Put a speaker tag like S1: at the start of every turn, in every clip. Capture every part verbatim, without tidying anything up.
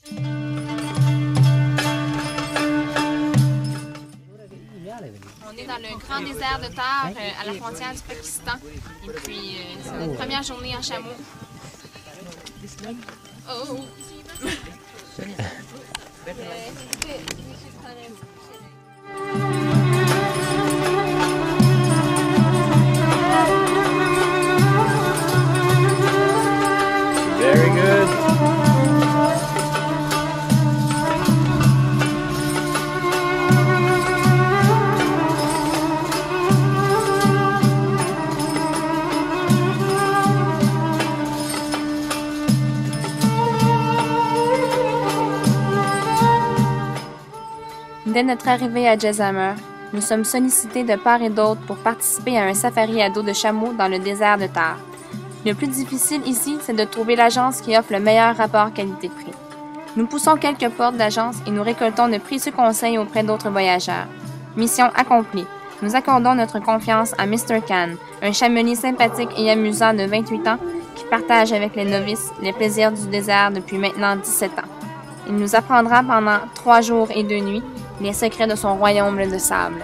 S1: On est dans le grand désert de Thar, euh, à la frontière du Pakistan. Et puis, euh, c'est notre première journée en chameau. Oh!
S2: Very good.
S1: Dès notre arrivée à Jezameh, nous sommes sollicités de part et d'autre pour participer à un safari à dos de chameau dans le désert de Thar. Le plus difficile ici, c'est de trouver l'agence qui offre le meilleur rapport qualité-prix. Nous poussons quelques portes d'agence et nous récoltons de précieux conseils auprès d'autres voyageurs. Mission accomplie. Nous accordons notre confiance à mister Khan, un chamelier sympathique et amusant de vingt-huit ans qui partage avec les novices les plaisirs du désert depuis maintenant dix-sept ans. Il nous apprendra pendant trois jours et deux nuits les secrets de son royaume de sable.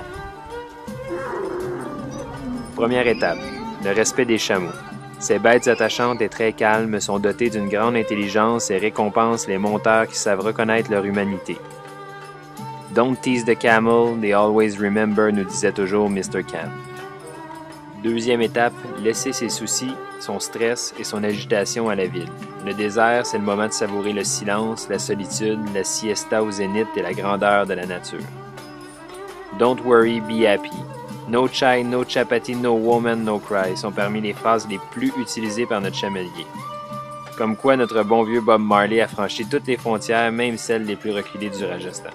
S2: Première étape, le respect des chameaux. Ces bêtes attachantes et très calmes sont dotées d'une grande intelligence et récompensent les monteurs qui savent reconnaître leur humanité. « Don't tease the camel, they always remember », nous disait toujours mister Khan. Deuxième étape, laisser ses soucis, son stress et son agitation à la ville. Le désert, c'est le moment de savourer le silence, la solitude, la siesta au zénith et la grandeur de la nature. « Don't worry, be happy ». No chai, no chapati, no woman, no cry sont parmi les phrases les plus utilisées par notre chamelier. Comme quoi notre bon vieux Bob Marley a franchi toutes les frontières, même celles les plus reculées du Rajasthan.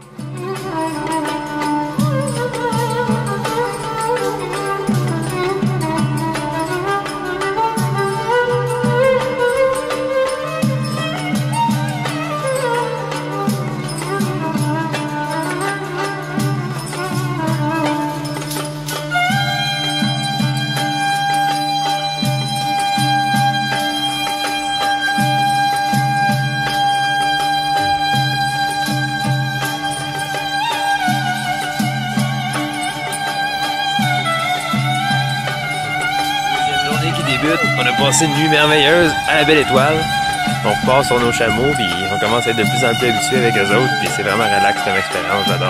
S2: On a passé une nuit merveilleuse à la Belle Étoile. On repart sur nos chameaux, puis on commence à être de plus en plus habitué avec eux autres, puis c'est vraiment relax comme expérience, j'adore.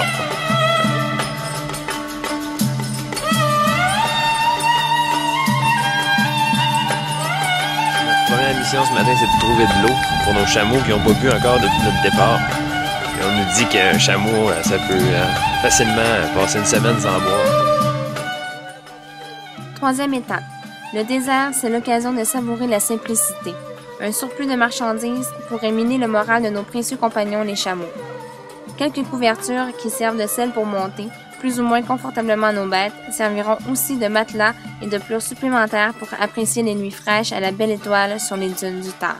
S2: Notre première mission ce matin, c'est de trouver de l'eau pour nos chameaux qui n'ont pas bu encore depuis notre départ. Et on nous dit qu'un chameau, ça peut facilement passer une semaine sans boire.
S1: Troisième étape. Le désert, c'est l'occasion de savourer la simplicité. Un surplus de marchandises pourrait miner le moral de nos précieux compagnons les chameaux. Quelques couvertures qui servent de selle pour monter, plus ou moins confortablement nos bêtes, serviront aussi de matelas et de pleurs supplémentaires pour apprécier les nuits fraîches à la Belle Étoile sur les dunes du Thar.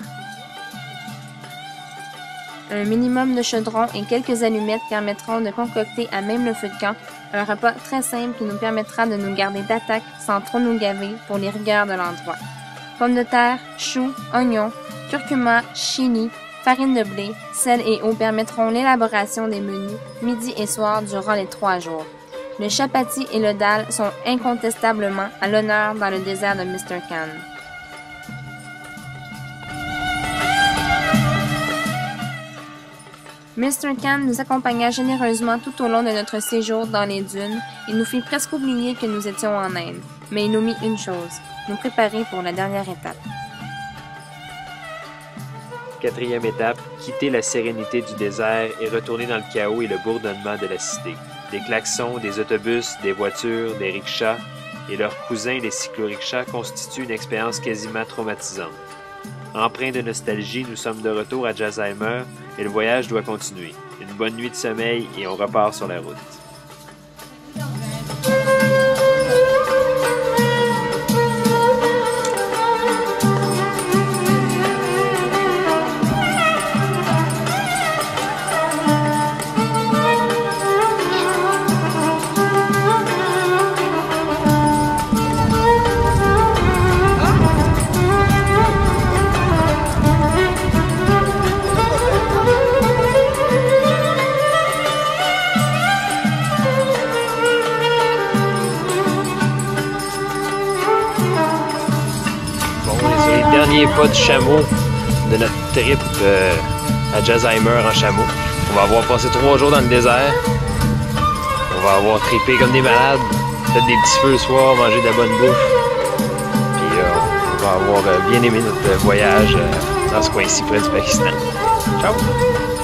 S1: Un minimum de chaudron et quelques allumettes permettront de concocter à même le feu de camp un repas très simple qui nous permettra de nous garder d'attaque sans trop nous gaver pour les rigueurs de l'endroit. Pommes de terre, choux, oignons, curcuma, chili, farine de blé, sel et eau permettront l'élaboration des menus midi et soir durant les trois jours. Le chapati et le dal sont incontestablement à l'honneur dans le désert de mister Khan. mister Khan nous accompagna généreusement tout au long de notre séjour dans les dunes et nous fit presque oublier que nous étions en Inde. Mais il nous mit une chose, nous préparer pour la dernière étape.
S2: Quatrième étape, quitter la sérénité du désert et retourner dans le chaos et le bourdonnement de la cité. Des klaxons, des autobus, des voitures, des rickshaws et leurs cousins, les cyclorickshaws, constituent une expérience quasiment traumatisante. Empreint de nostalgie, nous sommes de retour à Jezameh et le voyage doit continuer. Une bonne nuit de sommeil et on repart sur la route. premier pas de chameau de notre trip euh, à Jazzheimer en chameau. On va avoir passé trois jours dans le désert. On va avoir trippé comme des malades, fait des petits feux le soir, mangé de la bonne bouffe. Puis euh, on va avoir euh, bien aimé notre voyage euh, dans ce coin-ci près du Pakistan. Ciao!